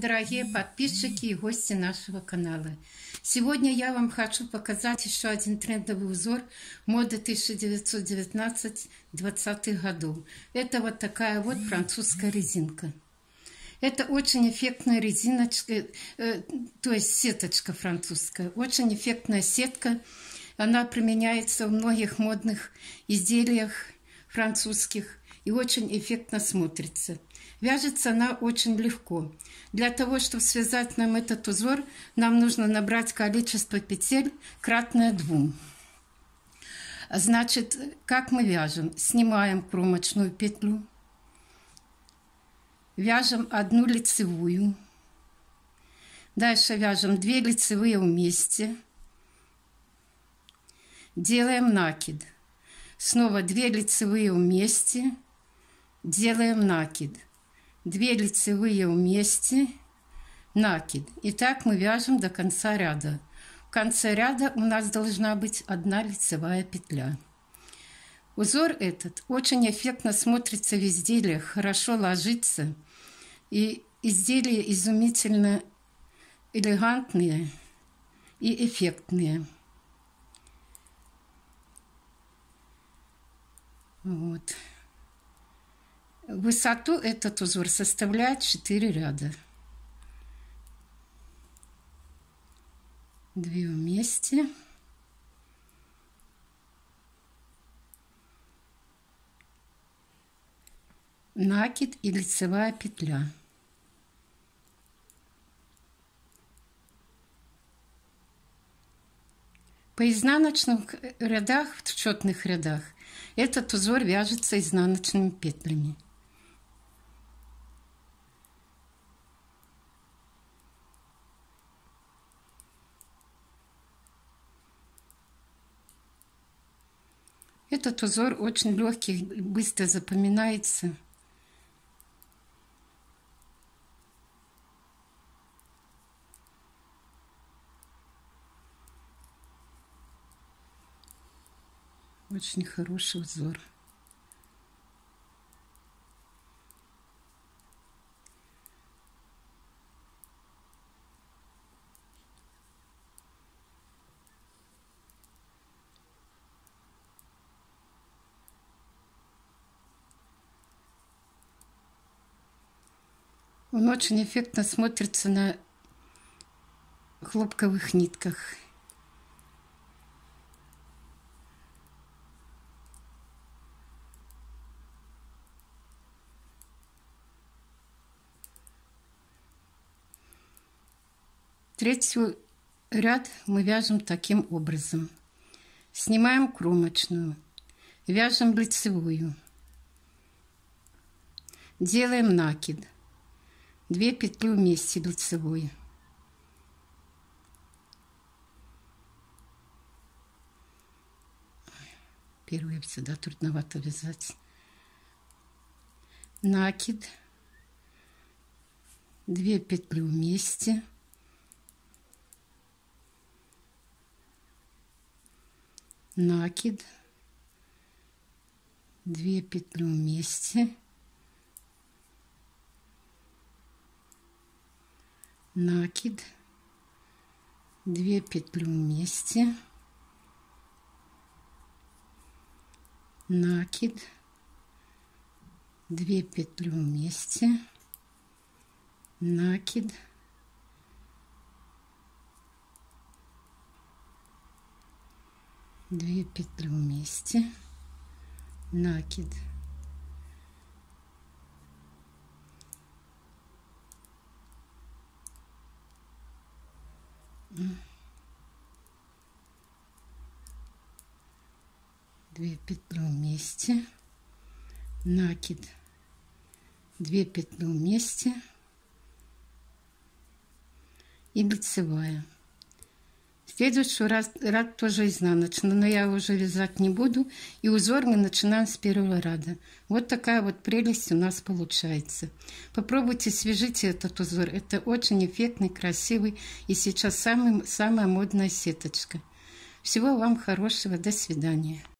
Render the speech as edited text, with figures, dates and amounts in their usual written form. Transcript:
Дорогие подписчики и гости нашего канала, сегодня я вам хочу показать еще один трендовый узор моды 1919-20 годов. Это вот такая вот французская резинка. Это очень эффектная резиночка, то есть сеточка французская. Очень эффектная сетка. Она применяется в многих модных изделиях французских и очень эффектно смотрится. Вяжется она очень легко. Для того, чтобы связать нам этот узор, нам нужно набрать количество петель кратное 2. Значит, как мы вяжем? Снимаем кромочную петлю, вяжем 1 лицевую, дальше вяжем 2 лицевые вместе, делаем накид, снова 2 лицевые вместе, делаем накид, 2 лицевые вместе, накид. И так мы вяжем до конца ряда. В конце ряда у нас должна быть 1 лицевая петля. Узор этот очень эффектно смотрится в изделиях, хорошо ложится. И изделия изумительно элегантные и эффектные. Вот. Высоту этот узор составляет 4 ряда. 2 вместе. Накид и лицевая петля. По изнаночным рядах, в четных рядах, этот узор вяжется изнаночными петлями. Этот узор очень легкий, быстро запоминается. Очень хороший узор. Он очень эффектно смотрится на хлопковых нитках. Третий ряд мы вяжем таким образом. Снимаем кромочную, вяжем лицевую, делаем накид, 2 петли вместе лицевой, первую всегда трудновато вязать, накид, 2 петли вместе, накид, 2 петли вместе, накид, 2 петли вместе, накид, 2 петли вместе, накид, 2 петли вместе, накид, 2 петли вместе, накид, 2 петли вместе и лицевая. Следующий ряд тоже изнаночный, но я уже вязать не буду. И узор мы начинаем с 1 ряда. Вот такая вот прелесть у нас получается. Попробуйте, свяжите этот узор. Это очень эффектный, красивый и сейчас самая модная сеточка. Всего вам хорошего. До свидания.